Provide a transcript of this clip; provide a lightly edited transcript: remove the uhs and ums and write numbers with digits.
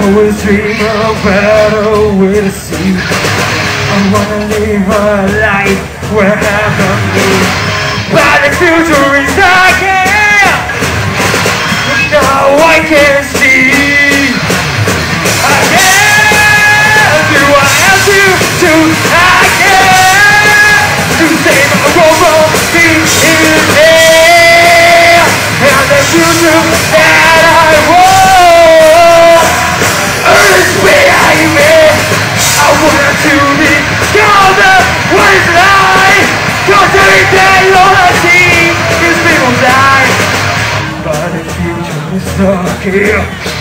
always dream of a better way to see. I wanna live a life where I have me. But the future is dark, but now I can see. I can't do what I have to. I can't to save my world from being there. And the future that I want is behind me. I want to be golden when it's light. Cause every day all I see is people die. But the future is dark here.